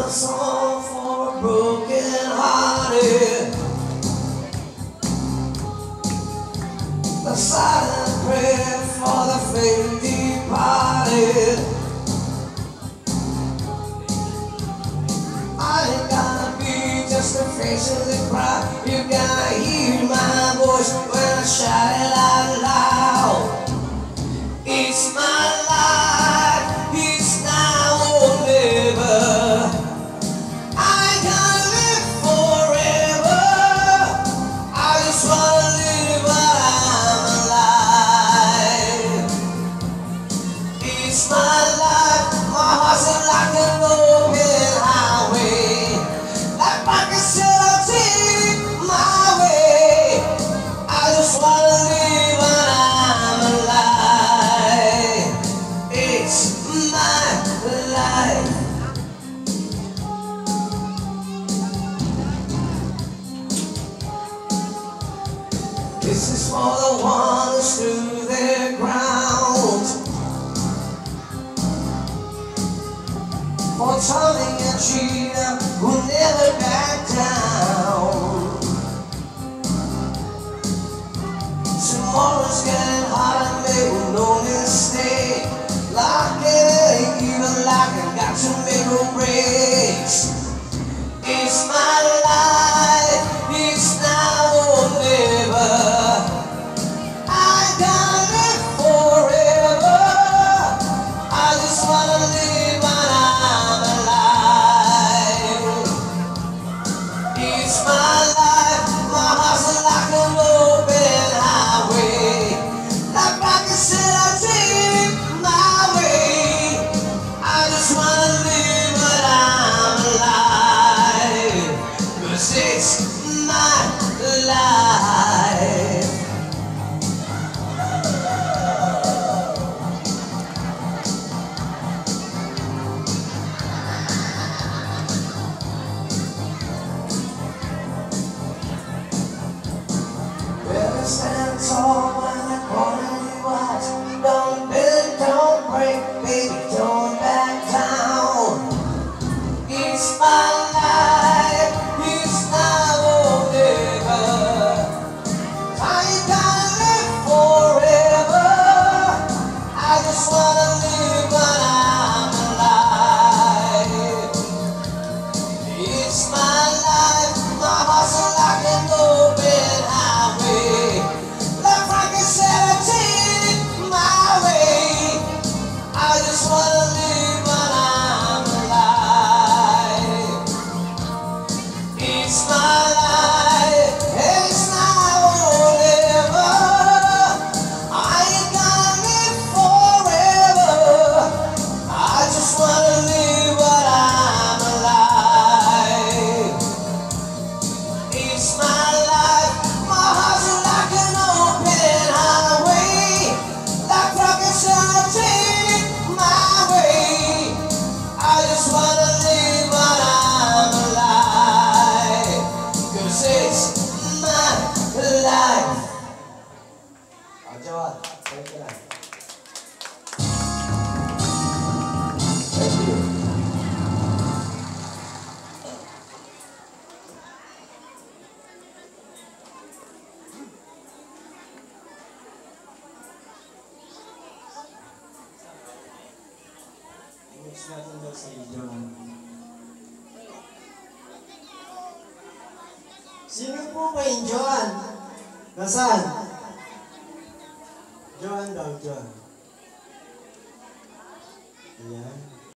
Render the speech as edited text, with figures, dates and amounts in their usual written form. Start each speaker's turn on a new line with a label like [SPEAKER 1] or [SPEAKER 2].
[SPEAKER 1] song for a broken hearted, a silent prayer for the faith departed. I ain't gonna be just a face in the crowd. You gotta hear my voice when I shout it out loud. It's my life, it's now or never. I can't live forever. I just wanna live while I'm alive. It's my life, my heart's like an open highway. Like I said, I'll take my way. I just wanna live while I'm alive. It's my life. This is for the ones through their ground, for Tommy and Gina who never back down. Tomorrow's getting harder, make no mistake. Like it ain't even like I got to make no breaks. It's my life, it's now or never. I gotta live forever. I just wanna live while I'm alive. It's my life, my heart's like an open highway. Like I said, I'll take my way. I just wanna live while I'm alive. 'Cause it's my life. Better stand tall when I corner you out. Don't bend, don't break, baby, don't back down. It's my life, it's now or never. I ain't gotta live forever. I just wanna live while I'm alive. It's my life, my heart's like an open highway. Like Frankie said, I take my way. I just wanna live while I'm alive. It's my life, it's now or never. I ain't gonna live forever. I just wanna live while I'm alive. It's my life, my heart's like an open highway. Like rockets, I'll take my way. I just wanna live while I'm alive. 'Cause it's my life. Johan, thank you. Thank you.
[SPEAKER 2] Next natin daw si John. Sino po kayo, John? Nasaan? John daw, John. Ayan.